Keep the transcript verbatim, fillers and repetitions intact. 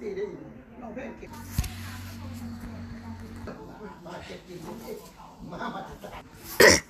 ตีได้น้องเพ่งเก็บมาเก็บกินมามา